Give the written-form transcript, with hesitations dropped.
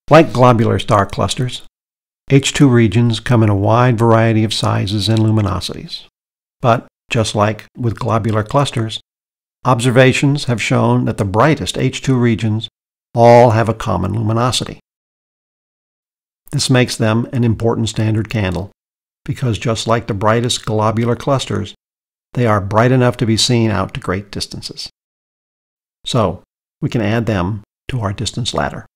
Like globular star clusters, H2 regions come in a wide variety of sizes and luminosities. But, just like with globular clusters, observations have shown that the brightest H2 regions all have a common luminosity. This makes them an important standard candle, because just like the brightest globular clusters, they are bright enough to be seen out to great distances. So, we can add them to our distance ladder.